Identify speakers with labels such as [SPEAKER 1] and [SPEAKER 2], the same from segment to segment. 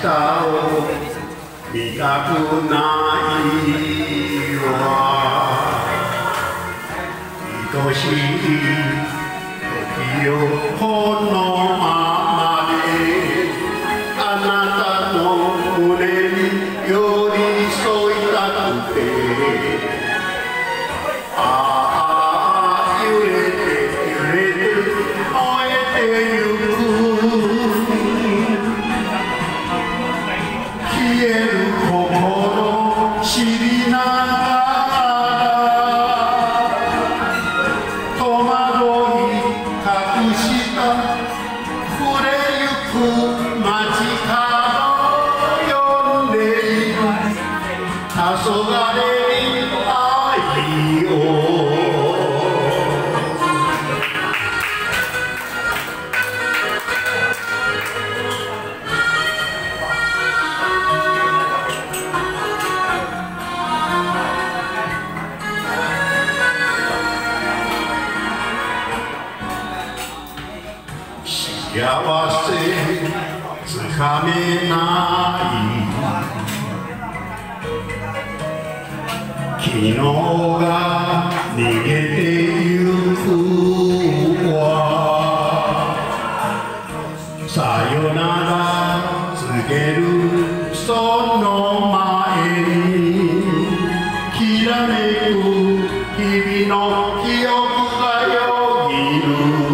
[SPEAKER 1] 下を見たくないわ愛しい時をこのままであなたの胸に寄り添いたくてああ揺れて揺れて燃えてゆく消える心知りながら戸惑い隠した触れゆく街角呼んでいる黄昏に愛を幸せつかめない昨日が逃げてゆくわさよなら告げるその前にきらめく日々の記憶がよぎる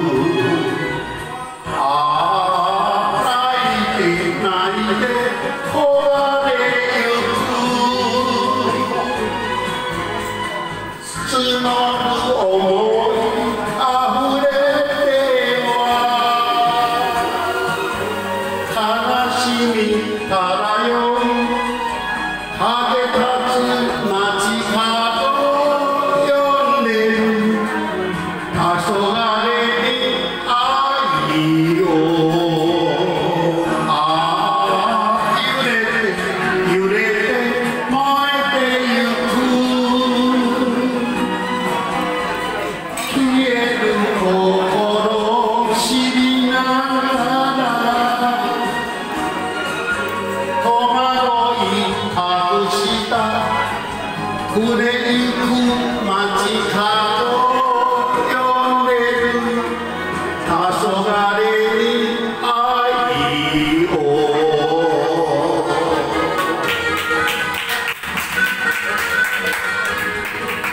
[SPEAKER 1] 募る想いあふれては悲しみ漂う果て立つ街角呼んでる黄昏に愛をああ揺れて揺れて燃えてゆく消える心知りながら戸惑い隠した触れゆく街角呼んでる黄昏に愛を